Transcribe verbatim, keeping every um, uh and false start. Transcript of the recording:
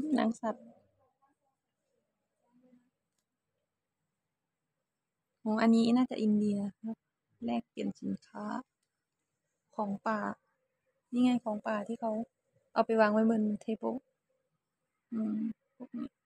หนังสัตว์ อ๋อ อันนี้น่าจะอินเดียครับ แลกเปลี่ยนสินค้า ของป่า นี่ไงของป่าที่เขาเอาไปวางไว้บนเทเบิล อืม พวกนี้